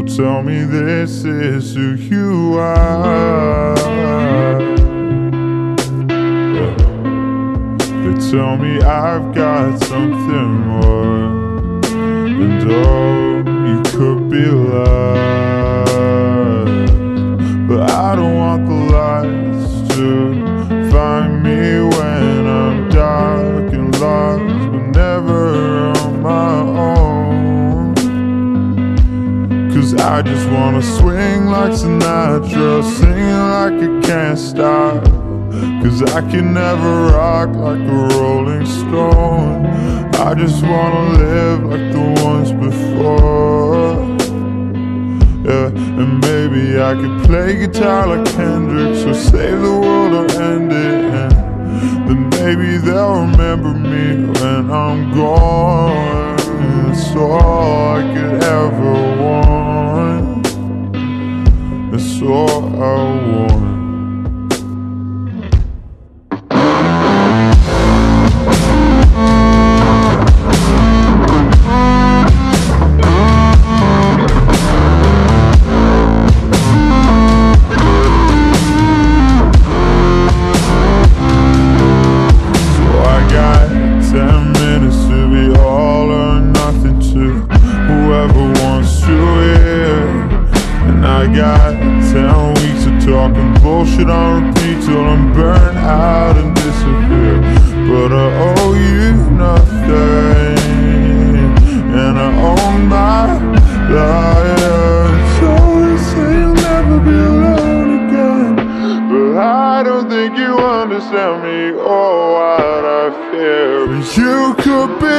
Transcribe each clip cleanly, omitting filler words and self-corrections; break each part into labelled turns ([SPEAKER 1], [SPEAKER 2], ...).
[SPEAKER 1] So tell me this is who you are. They tell me I've got something more, and oh, you could be loved. But I don't want the lights to find me when I'm dark and lost, but never on my own. 'Cause I just wanna swing like Sinatra, singing like I can't stop. 'Cause I can never rock like a rolling stone. I just wanna live like the ones before. Yeah, and maybe I could play guitar like Hendrix, or save the world or end it. And then maybe they'll remember me when I'm gone. It's all I could ever want. It's all I want. I got 10 weeks of talking bullshit on repeat till I'm burnt out and disappear. But I owe you nothing, and I own my life. So you say you'll never be alone again, but I don't think you understand me or what I fear. You could be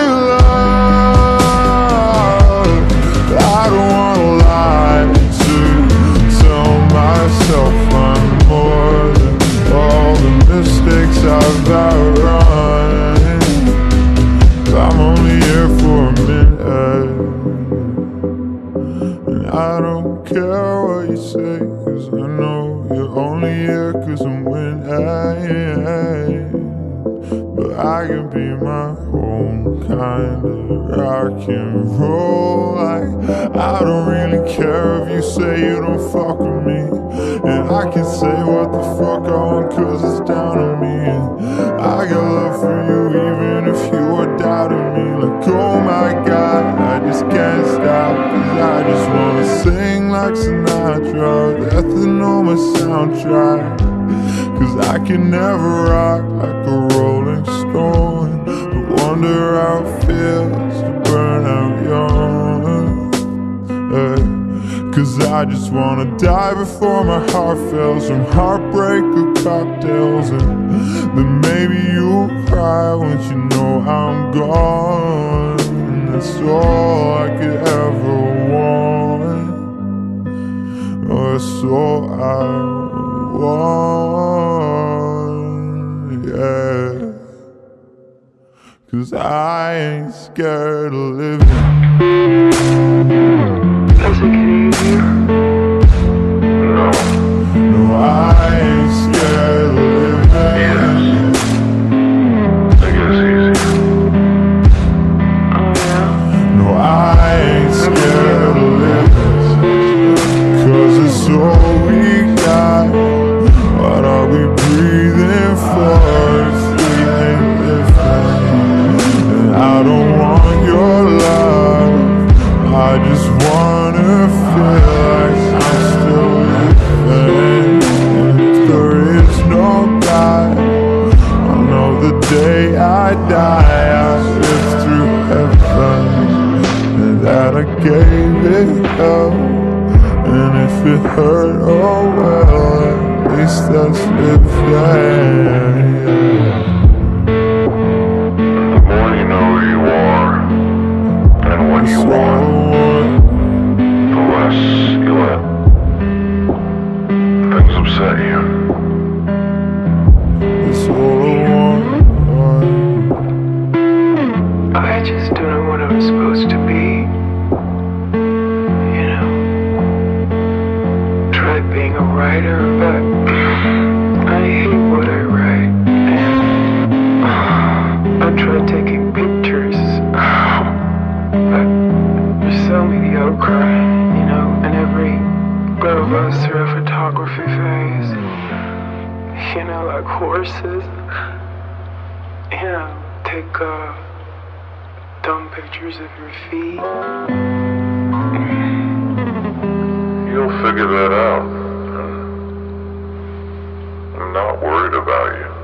[SPEAKER 1] loved. I don't wanna lie to myself. I'm more than all the mistakes I've outrun. I'm only here for a minute, and I don't care what you say, 'cause I know you're only here 'cause I'm winning. But I can be my own kind of rock and roll. Like, I don't really care if you say you don't fuck with me, and I can say what the fuck I want 'cause it's down to me. And I got love for you even if you are doubting me. Like, oh my God, I just can't stop, 'cause I just wanna sing like Sinatra, nothing on my soundtrack. 'Cause I can never rock like a rolling stone, but wonder how it feels to burn out young. 'Cause I just wanna die before my heart fails from heartbreak or cocktails. And then maybe you'll cry once you know I'm gone. That's all I could ever want. Oh, that's all I want, yeah. 'Cause I ain't scared of living.
[SPEAKER 2] Does it get easier? No.
[SPEAKER 1] No, I ain't scared of living.
[SPEAKER 2] Yes. It gets easier. Oh yeah?
[SPEAKER 1] No, I ain't scared of living. 'Cause it's all we got. What are we breathing for if we ain't living? And I don't want your love, I just wanna feel like I'm still living. And if there is no God, I know the day I die I lived through heaven, and that I gave it up. And if it hurt, oh well, at least that's living.
[SPEAKER 2] The more you know who you are and what you want, the less you let things upset you.
[SPEAKER 1] It's all I want.
[SPEAKER 3] I just don't know what I'm supposed to be. You know, tried being a writer, but I hate what I write. And you know, like horses. You know, take dumb pictures of your feet.
[SPEAKER 2] You'll figure that out. I'm not worried about you.